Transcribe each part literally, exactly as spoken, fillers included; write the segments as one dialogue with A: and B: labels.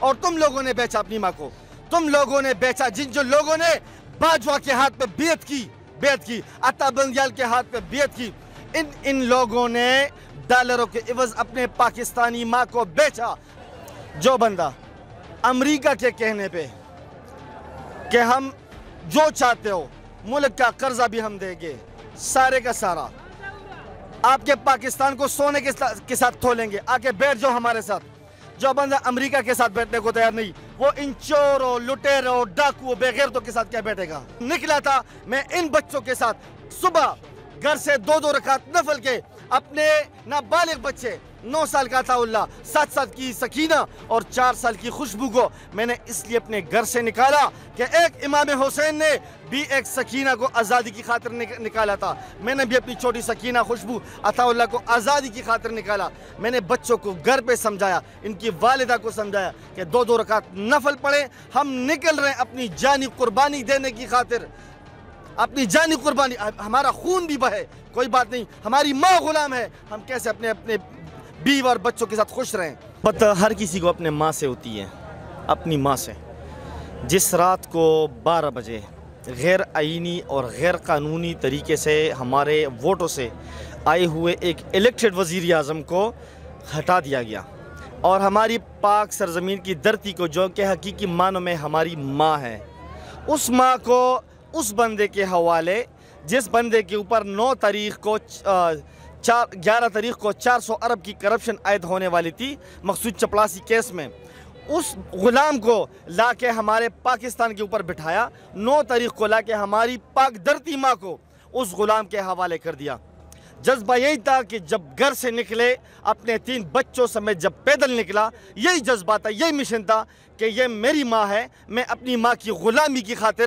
A: اور تم لوگوں نے بیچا اپنی ماں کو، تم لوگوں نے بیچا، جن جو لوگوں نے باجوہ کے ہاتھ پہ بیعت کی بیعت کی عطا بنگیال کے ہاتھ پہ بیعت کی، ان ان لوگوں نے ڈالروں کے عوض اپنے پاکستانی ماں کو بیچا۔ جو بندہ امریکہ کے کہنے پہ کہ ہم جو چاہتے ہو ملک کا قرضہ بھی ہم دیں گے، سارے کا سارا آپ کے پاکستان کو سونے کے ساتھ تھولیں گے، آ کے بیٹھ جاؤ ہمارے ساتھ۔ جو بندہ امریکہ کے ساتھ بیٹھنے کو تیار نہیں، وہ ان چوروں، لٹیروں، ڈاکو، بے غیرتوں کے ساتھ کیا بیٹھے گا؟ نکلا تھا میں ان بچوں کے ساتھ صبح گھر سے دو دو رکعت نفل کے، اپنے نابالغ بچے، نو سال کا عطا اللہ، سات سال کی سکینہ اور چار سال کی خوشبو کو میں نے اس لیے اپنے گھر سے نکالا کہ ایک امام حسین نے بھی ایک سکینہ کو آزادی کی خاطر نکالا تھا، میں نے بھی اپنی چھوٹی سکینہ خوشبو عطا اللہ کو آزادی کی خاطر نکالا۔ میں نے بچوں کو گھر پہ سمجھایا، ان کی والدہ کو سمجھایا کہ دو دو رکعت نفل پڑھیں، ہم نکل رہے ہیں اپنی جانی قربانی دینے کی خاطر، اپنی جانی قربانی، ہمارا خون بھی بہے کوئی بات نہیں، ہماری ماں غلام ہے، ہم کیسے اپنے اپنے بیوی اور بچوں کے ساتھ خوش رہیں۔ بات ہر کسی کو اپنے ماں سے ہوتی ہے، اپنی ماں سے۔ جس رات کو بارہ بجے غیر آئینی اور غیر قانونی طریقے سے ہمارے ووٹوں سے آئے ہوئے ایک الیکٹڈ وزیر اعظم کو ہٹا دیا گیا اور ہماری پاک سرزمین کی دھرتی کو، جو کہ حقیقی معنوں میں ہماری ماں ہے، اس ماں کو اس بندے کے حوالے جس بندے کے اوپر نو تاریخ کو چار گیارہ تاریخ کو چار سو ارب کی کرپشن عائد ہونے والی تھی مقصود چپلاسی کیس میں، اس غلام کو لا کے ہمارے پاکستان کے اوپر بٹھایا، نو تاریخ کو لا کے ہماری پاک دھرتی ماں کو اس غلام کے حوالے کر دیا۔ جذبہ یہی تھا کہ جب گھر سے نکلے اپنے تین بچوں سمیت جب پیدل نکلا، یہی جذبہ تھا، یہی مشن تھا کہ یہ میری ماں ہے، میں اپنی ماں کی غلامی کی خاطر،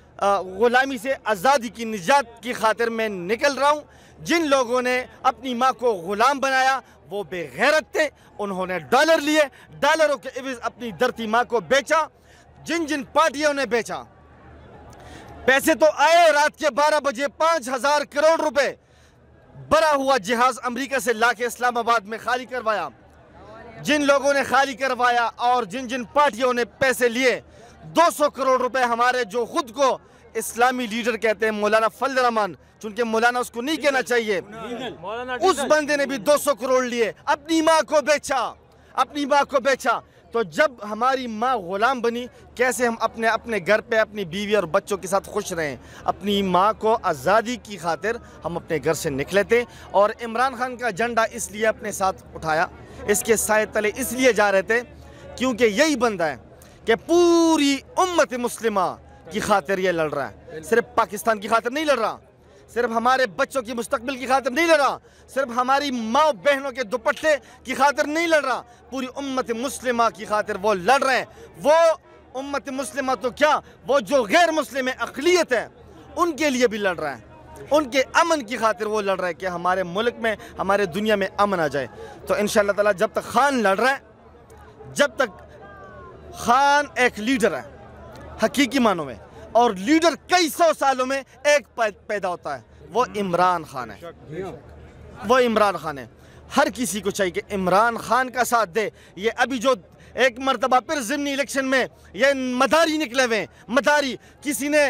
A: غلامی سے آزادی کی نجات کی خاطر میں نکل رہا ہوں۔ جن لوگوں نے اپنی ماں کو غلام بنایا وہ بے غیرت تھے، انہوں نے ڈالر لیے، ڈالروں کے عوض اپنی دھرتی ماں کو بیچا۔ جن جن پارٹیوں نے بیچا، پیسے تو آئے رات کے بارہ بجے پانچ ہزار کروڑ روپے بھرا ہوا جہاز امریکہ سے لا کے اسلام آباد میں خالی کروایا۔ جن لوگوں نے خالی کروایا اور جن جن پارٹیوں نے پیسے لیے، دو سو کروڑ روپے ہمارے جو خود کو اسلامی لیڈر کہتے ہیں مولانا فضل الرحمان، چونکہ مولانا اس کو نہیں کہنا چاہیے، اس بندے نے بھی دو سو کروڑ لیے، اپنی ماں کو بیچا، اپنی ماں کو بیچا۔ تو جب ہماری ماں غلام بنی، کیسے ہم اپنے اپنے گھر پہ اپنی بیوی اور بچوں کے ساتھ خوش رہیں؟ اپنی ماں کو آزادی کی خاطر ہم اپنے گھر سے نکلے تھے اور عمران خان کا جھنڈا اس لیے اپنے ساتھ اٹھایا، اس کے سائے تلے اس لیے جا رہے تھے کیونکہ یہی بندہ ہے کہ پوری امت مسلمہ کی خاطر یہ لڑ رہا ہے، صرف پاکستان کی خاطر نہیں لڑ رہا، صرف ہمارے بچوں کی مستقبل کی خاطر نہیں لڑ رہا، صرف ہماری ماں بہنوں کے دوپٹے کی خاطر نہیں لڑ رہا، پوری امت مسلمہ کی خاطر وہ لڑ رہے ہیں۔ وہ امت مسلمہ تو کیا، وہ جو غیر مسلم اقلیت ہے ان کے لیے بھی لڑ رہا ہے، ان کے امن کی خاطر وہ لڑ رہا ہے کہ ہمارے ملک میں، ہمارے دنیا میں امن آ جائے۔ تو انشاءاللہ تعالیٰ جب تک خان لڑ رہا ہے، جب تک خان ایک لیڈر ہے حقیقی معنوں میں، اور لیڈر کئی سو سالوں میں ایک پیدا ہوتا ہے، وہ عمران خان ہے، وہ عمران خان ہے۔ ہر کسی کو چاہیے کہ عمران خان کا ساتھ دے۔ یہ ابھی جو ایک مرتبہ پھر ضمنی الیکشن میں یہ مداری نکلے ہوئے ہیں، مداری، کسی نے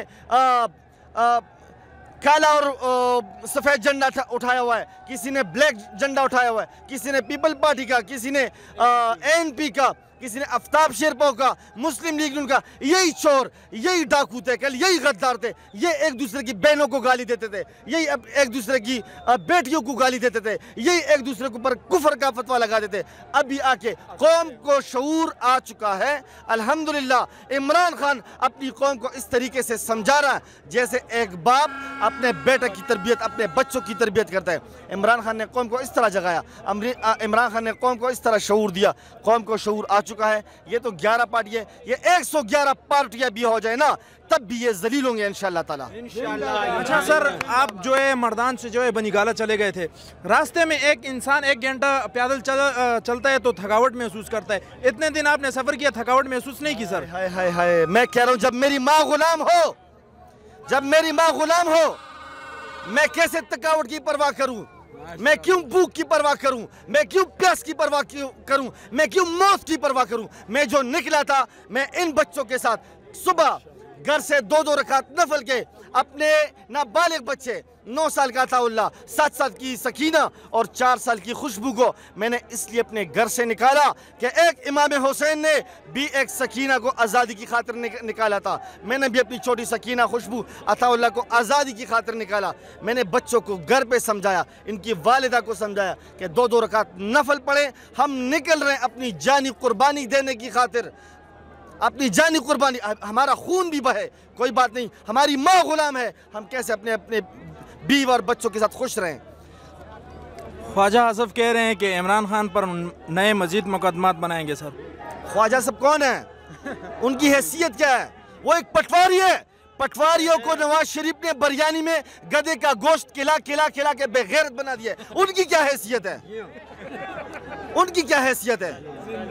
A: کالا اور سفید جھنڈا اٹھایا ہوا ہے، کسی نے بلیک جھنڈا اٹھایا ہوا ہے، کسی نے پیپل پارٹی کا، کسی نے اے این پی کا، کسی نے آفتاب شیرپا کا، مسلم لیگ ان کا۔ یہی چور، یہی ڈاکو تھے کل، یہی غدار تھے، یہ ایک دوسرے کی بہنوں کو گالی دیتے تھے، یہی ایک دوسرے کی بیٹیوں کو گالی دیتے تھے، یہی ایک دوسرے کے اوپر کفر کا فتویٰ لگاتے تھے۔ ابھی آ کے قوم کو شعور آ چکا ہے، الحمدللہ عمران خان اپنی قوم کو اس طریقے سے سمجھا رہا ہے جیسے ایک باپ اپنے بیٹے کی تربیت، اپنے بچوں کی تربیت کرتا ہے۔ عمران خان نے قوم کو اس طرح جگایا، عمران خان نے قوم کو اس طرح شعور دیا، قوم کو شعور آ چکا ہے۔ یہ تو گیارہ پارٹی ہے، یہ ایک سو گیارہ پارٹیاں بھی ہو جائے نا تب بھی یہ ذلیل ہوں گے انشاءاللہ تعالیٰ۔
B: اچھا سر، آپ جو ہے مردان سے جو ہے بنی گالہ چلے گئے تھے، راستے میں ایک انسان ایک گھنٹہ پیدل چلتا ہے تو تھکاوٹ محسوس کرتا ہے، اتنے دن آپ نے سفر کیا، تھکاوٹ محسوس نہیں کی سر؟
A: ہائے ہائے ہائے، میں کہہ رہا ہوں جب میری ماں غلام ہو، جب میری ماں غلام ہو، میں کیسے تھکاوٹ کی پرواہ کروں؟ मैं क्यों भूख की परवाह करूं, मैं क्यों प्यास की परवाह क्यों करूं, मैं क्यों मौत की परवाह करूं। मैं जो निकला था, मैं इन बच्चों के साथ सुबह घर से दो दो रकात नफल के अपने नाबालिग बच्चे, नौ साल का अताउल्लाह, सात साल की सकीना और चार साल की खुशबू को मैंने इसलिए अपने घर से निकाला कि एक इमाम हुसैन ने भी एक सकीना को आज़ादी की खातिर निकाला था। मैंने भी अपनी छोटी सकीना खुशबू अताउल्लाह को आज़ादी की खातिर निकाला। मैंने बच्चों को घर पे समझाया, इनकी वालिदा को समझाया कि दो दो रकात नफल पढ़े। हम निकल रहे हैं अपनी जानी कुर्बानी देने की खातिर, अपनी जानी कुर्बानी, हमारा खून भी बहे, कोई बात नहीं, हमारी माँ गुलाम है, हम कैसे अपने अपने बीव और बच्चों के साथ खुश रहें।
B: ख्वाजा आसफ कह रहे हैं कि इमरान खान पर नए मजीद मुकदमात बनाएंगे सर।
A: ख्वाजा साहब कौन है, उनकी हैसियत क्या है? वो एक पटवारी है। पटवारियों को नवाज शरीफ ने बिरयानी में गधे का गोश्त खिला खिला खिला के बेगैरत बना दिया। उनकी क्या हैसियत है, उनकी क्या हैसियत है?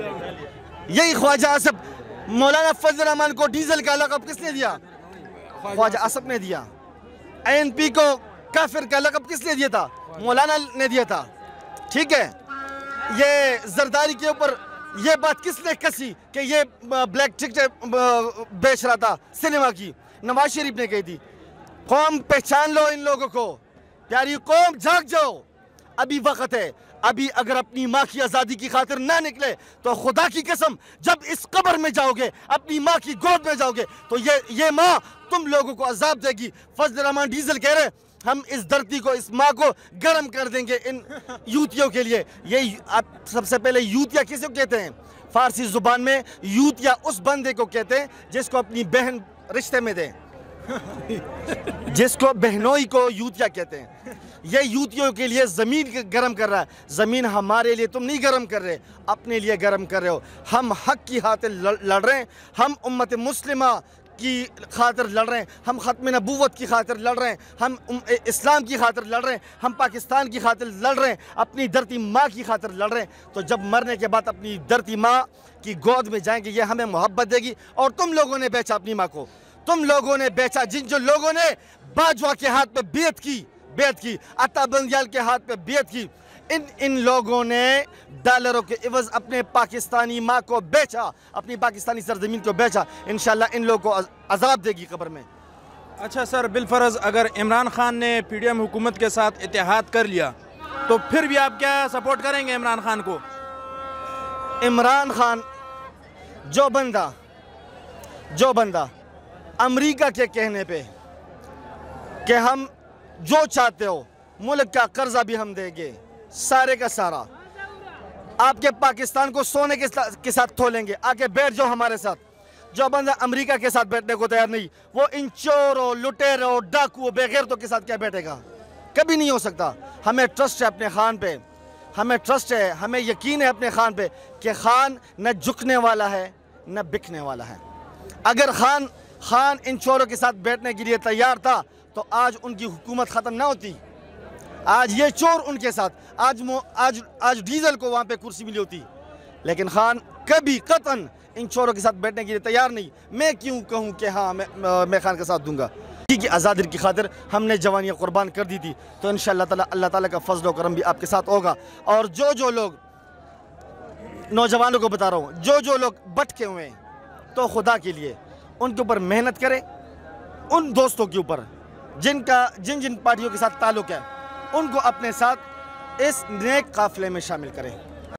A: यही ख्वाजा आसफ, मौलाना फजल रहमान को डीजल का लक़ब किसने दिया? ख्वाजा आसफ ने दिया। एन पी को काफिर का लक़ब किसने दिया था? मौलाना ने दिया था। ठीक है, ये जरदारी के ऊपर ये बात किसने कसी कि ये ब्लैक टिकट बेच रहा था सिनेमा की? नवाज शरीफ ने कही थी। कौम पहचान लो इन लोगों को, प्यारी कौम जाग जाओ, अभी वक्त है। अभी अगर अपनी माँ की आज़ादी की खातिर ना निकले तो खुदा की कसम जब इस कब्र में जाओगे, अपनी माँ की गोद में जाओगे, तो ये ये माँ तुम लोगों को अजाब देगी। फजल रहमान डीजल कह रहे हम इस धरती को, इस माँ को गर्म कर देंगे इन यूतियों के लिए। ये आप सबसे पहले यूतिया किसे कहते हैं? फारसी जुबान में यूतिया उस बंदे को कहते हैं जिसको अपनी बहन रिश्ते में दे, जिसको बहनोई को यूतिया कहते हैं। ये यूतियों के लिए ज़मीन गर्म कर रहा है। ज़मीन हमारे लिए तुम नहीं गर्म कर रहे, अपने लिए गर्म कर रहे हो। हम हक की खातिर लड़ रहे हैं, हम उम्मत मुस्लिमा की खातिर लड़ रहे हैं, हम ख़त्म नबूवत की खातिर लड़ रहे हैं, हम इस्लाम की खातिर लड़ रहे हैं, हम पाकिस्तान की खातिर लड़ रहे हैं, अपनी धरती माँ की खातिर लड़ रहे हैं। तो जब मरने के बाद अपनी धरती माँ की गोद में जाएंगे, ये हमें मोहब्बत देगी। और तुम लोगों ने बेचा अपनी माँ को, तुम लोगों ने बेचा। जिन जो लोगों ने बाजवा के हाथ पे बेत की बेत की अता बंदियाल के हाथ पे बेत की, इन इन लोगों ने डॉलरों के इवज अपने पाकिस्तानी माँ को बेचा, अपनी पाकिस्तानी सरजमीन को बेचा। इंशाल्लाह इन लोगों को अजाब देगी कब्र में।
B: अच्छा सर, बिलफरज अगर इमरान खान ने पीडीएम हुकूमत के साथ इत्तेहाद कर लिया तो फिर भी आप क्या सपोर्ट करेंगे इमरान खान को?
A: इमरान खान जो बंदा जो बंदा अमेरिका के कहने पे कि हम जो चाहते हो, मुल्क का कर्जा भी हम देंगे, सारे का सारा, आपके पाकिस्तान को सोने के साथ, के साथ तोलेंगे, आके बैठ जाओ हमारे साथ। जो बंदा अमेरिका के साथ बैठने को तैयार नहीं, वो इन चोरों, लुटेरों, डाकुओं, बेगैरतों के साथ क्या बैठेगा? कभी नहीं हो सकता। हमें ट्रस्ट है अपने खान पे, हमें ट्रस्ट है, हमें यकीन है अपने खान पे कि खान न झुकने वाला है न बिकने वाला है। अगर खान खान इन चोरों के साथ बैठने के लिए तैयार था तो आज उनकी हुकूमत ख़त्म ना होती। आज ये चोर उनके साथ, आज आज आज डीजल को वहाँ पे कुर्सी मिली होती। लेकिन खान कभी कतन इन चोरों के साथ बैठने के लिए तैयार नहीं। मैं क्यों कहूँ कि हाँ मैं मैं खान का साथ दूंगा? की आज़ादी की खातिर हमने जवानियाँ कुर्बान कर दी थी, तो इंशाअल्लाह ताला अल्लाह ताला का फजल व करम भी आपके साथ होगा। और जो जो लोग, नौजवानों को बता रहा हूँ, जो जो लोग भटके हुए हैं, तो खुदा के लिए उनके ऊपर मेहनत करें। उन दोस्तों के ऊपर जिनका जिन जिन पार्टियों के साथ ताल्लुक़ है, उनको अपने साथ इस नेक काफ़िले में शामिल करें।